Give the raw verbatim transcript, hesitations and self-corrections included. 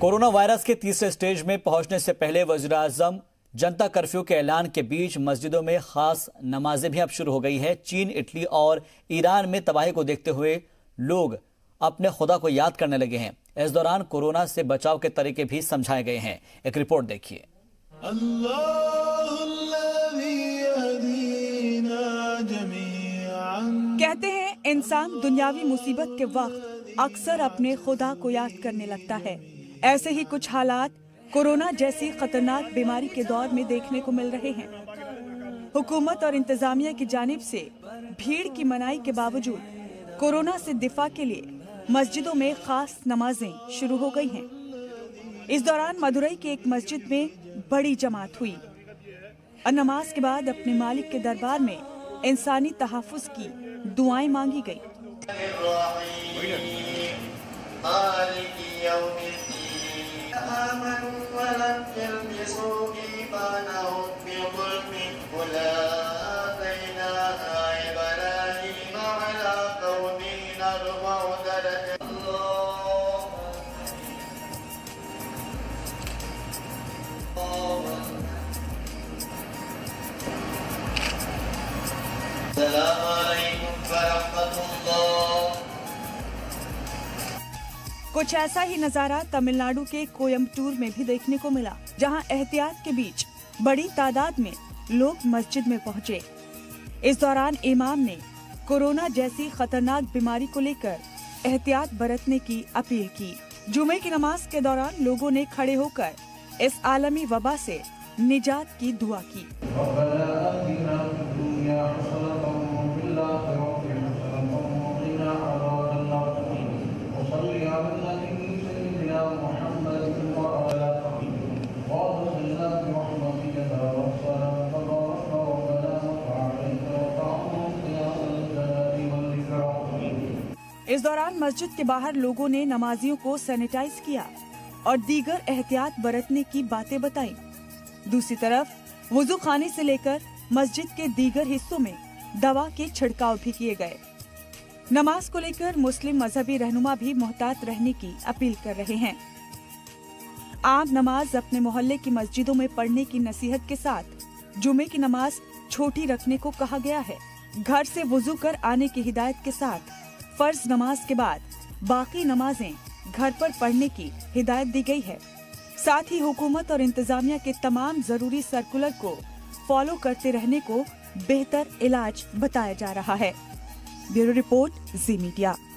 Corona virus के तीसरे stage में पहुंचने से पहले वज़ीर आज़म जनता कर्फ्यू के ऐलान के बीच मस्जिदों में खास नमाजें भी अब शुरू हो गई है। चीन, इटली और ईरान में तबाही को देखते हुए लोग अपने खुदा को याद करने लगे हैं। इस दौरान कोरोना से बचाव के तरीके भी समझाए गए हैं। एक रिपोर्ट देखिए। कहते हैं इंसान दुनियावी मुसीबत के वक्त अक्सर अपने खुदा को याद करने लगता है। ऐसे ही कुछ हालात कोरोना जैसी खतरनाक बीमारी के दौर में देखने को मिल रहे हैं। हुकूमत और इंतजामिया की जानिब से भीड़ की मनाही के बावजूद कोरोना से दिफा के लिए मस्जिदों में खास नमाजें शुरू हो गई हैं। इस दौरान मदुरई के एक मस्जिद में बड़ी जमात हुई और नमाज के बाद अपने मालिक के दरबार में इंसानी तहफ़्फ़ुज़ की दुआएं मांगी गई। कुछ ऐसा ही नजारा तमिलनाडु के कोयम्बटूर में भी देखने को मिला, जहां एहतियात के बीच बड़ी तादाद में लोग मस्जिद में पहुंचे। इस दौरान इमाम ने कोरोना जैसी खतरनाक बीमारी को लेकर एहतियात बरतने की अपील की। जुमे की नमाज के दौरान लोगों ने खड़े होकर इस आलमी वबा से निजात की दुआ की। इस दौरान मस्जिद के बाहर लोगों ने नमाजियों को सैनिटाइज किया और दीगर एहतियात बरतने की बातें बताई। दूसरी तरफ वुजू खाने से लेकर मस्जिद के दीगर हिस्सों में दवा के छिड़काव भी किए गए। नमाज को लेकर मुस्लिम मजहबी रहनुमा भी मोहतात रहने की अपील कर रहे हैं। आम नमाज अपने मोहल्ले की मस्जिदों में पढ़ने की नसीहत के साथ जुमे की नमाज छोटी रखने को कहा गया है। घर से वुजू कर आने की हिदायत के साथ फर्ज नमाज के बाद बाकी नमाजें घर पर पढ़ने की हिदायत दी गई है। साथ ही हुकूमत और इंतजामिया के तमाम जरूरी सर्कुलर को फॉलो करते रहने को बेहतर इलाज बताया जा रहा है। Bureau report, Zee media.